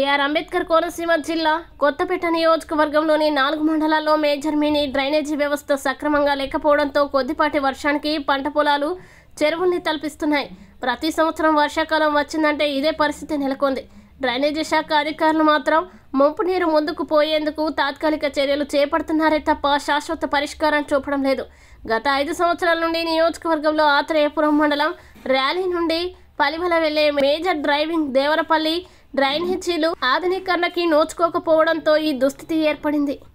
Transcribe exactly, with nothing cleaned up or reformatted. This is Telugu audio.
బిఆర్ అంబేద్కర్ కోనసీమ జిల్లా కొత్తపేట నియోజకవర్గంలోని నాలుగు మండలాల్లో మేజర్ మినీ డ్రైనేజీ వ్యవస్థ సక్రమంగా లేకపోవడంతో కొద్దిపాటి వర్షానికి పంట పొలాలు చెరువుల్ని తలపిస్తున్నాయి. ప్రతి సంవత్సరం వర్షాకాలం వచ్చిందంటే ఇదే పరిస్థితి నెలకొంది. డ్రైనేజీ శాఖ అధికారులు మాత్రం ముంపు నీరు ముందుకు పోయేందుకు తాత్కాలిక చర్యలు చేపడుతున్నారే తప్ప శాశ్వత పరిష్కారం చూపడం లేదు. గత ఐదు సంవత్సరాల నుండి నియోజకవర్గంలో ఆత్రేయపురం మండలం ర్యాలీ నుండి పలివల వెళ్లే మేజర్ డ్రైవింగ్ దేవరపల్లి డ్రైనేజీలు ఆధునీకరణకి నోచుకోకపోవడంతో ఈ దుస్థితి ఏర్పడింది.